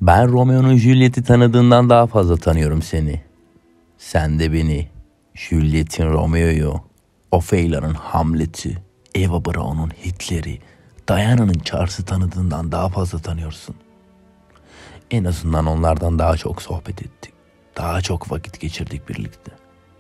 Ben Romeo'nun Juliet'i tanıdığından daha fazla tanıyorum seni. Sen de beni, Juliet'in Romeo'yu, Ophelia'nın Hamlet'i, Eva Braun'un Hitler'i, Diana'nın Charles'ı tanıdığından daha fazla tanıyorsun. En azından onlardan daha çok sohbet ettik. Daha çok vakit geçirdik birlikte.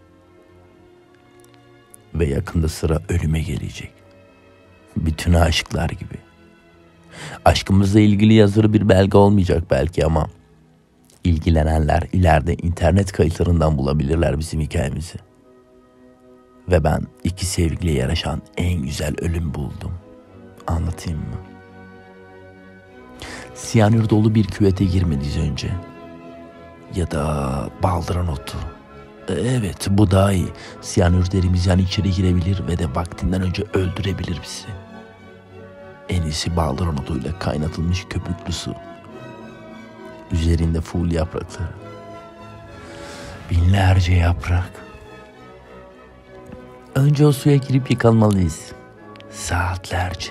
Ve yakında sıra ölüme gelecek. Bütün aşıklar gibi. Aşkımızla ilgili yazılı bir belge olmayacak belki ama ilgilenenler ileride internet kayıtlarından bulabilirler bizim hikayemizi. Ve ben iki sevgiliye yaraşan en güzel ölüm buldum. Anlatayım mı? Siyanür dolu bir küvete girmediğiz önce. Ya da baldıran otu. Evet, bu daha iyi. Siyanür derimizden içeri girebilir ve de vaktinden önce öldürebilir bizi. En iyisi baldıran otuyla kaynatılmış köpüklü su. Üzerinde full yaprakları. Binlerce yaprak. Önce o suya girip yıkanmalıyız. Saatlerce.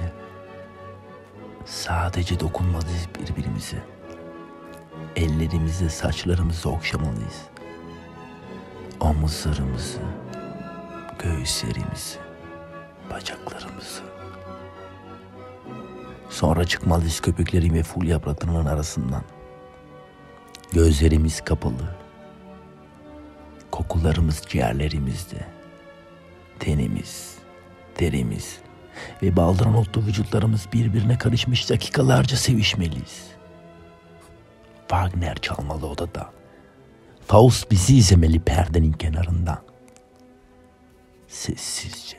Sadece dokunmalıyız birbirimize. Ellerimizle saçlarımızı okşamalıyız. Omuzlarımızı, göğüslerimizi, bacaklarımızı. Sonra çıkmalıyız köpüklerin ve full yapraklarının arasından. Gözlerimiz kapalı. Kokularımız ciğerlerimizde. Tenimiz, derimiz ve baldıran otlu vücutlarımız birbirine karışmış dakikalarca sevişmeliyiz. Wagner çalmalı odada. Faust bizi izlemeli perdenin kenarından. Sessizce.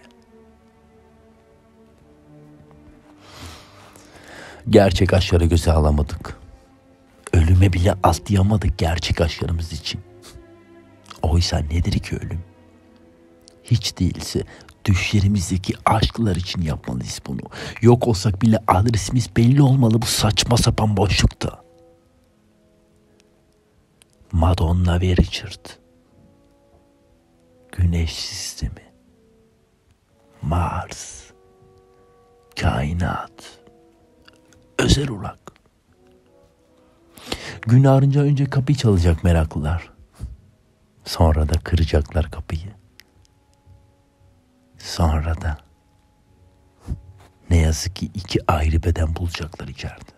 Gerçek aşkları göze alamadık. Ölüme bile atlayamadık gerçek aşklarımız için. Oysa nedir ki ölüm? Hiç değilse düşlerimizdeki aşklar için yapmalıyız bunu. Yok olsak bile adresimiz belli olmalı bu saçma sapan boşlukta. Madonna ve Richard. Güneş sistemi. Mars. Kainat. Özel Ulak. Gün ağarınca önce kapıyı çalacak meraklılar. Sonra da kıracaklar kapıyı. Sonra da ne yazık ki iki ayrı beden bulacaklar içeride.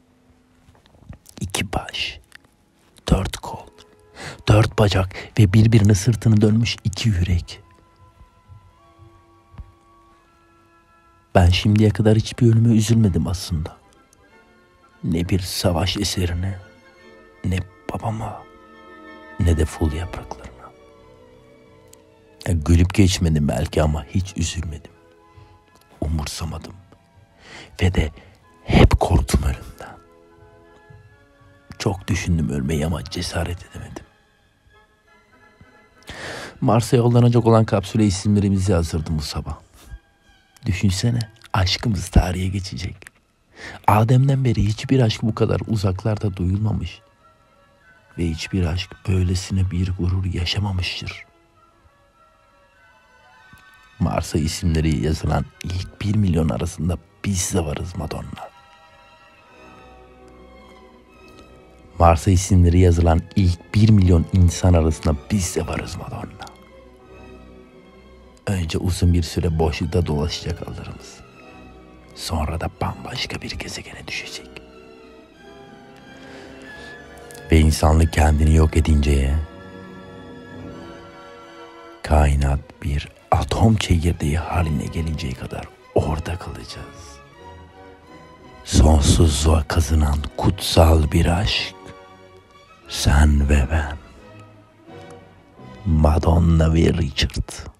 İki baş, 4 kol, 4 bacak ve birbirine sırtını dönmüş iki yürek. Ben şimdiye kadar hiçbir ölüme üzülmedim aslında. Ne bir savaş eserine, ne babama, ne de full yapraklarına. Gülüp geçmedim belki ama hiç üzülmedim. Umursamadım. Ve de hep korktum ölümden. Çok düşündüm ölmeyi ama cesaret edemedim. Mars'a yollanacak olan kapsüle isimlerimizi yazdırdım bu sabah. Düşünsene, aşkımız tarihe geçecek. Adem'den beri hiçbir aşk bu kadar uzaklarda duyulmamış. Ve hiçbir aşk böylesine bir gurur yaşamamıştır. Mars'a isimleri yazılan ilk 1 milyon arasında biz de varız Madonna. Mars'a isimleri yazılan ilk 1 milyon insan arasında biz de varız Madonna. Önce uzun bir süre boşlukta dolaşacak alırımız. Sonra da bambaşka bir gezegene düşecek. Ve insanlık kendini yok edinceye, kainat bir atom çekirdeği haline gelinceye kadar orada kalacağız. Sonsuzluğa kazınan kutsal bir aşk. Sen ve ben. Madonna ve Richard.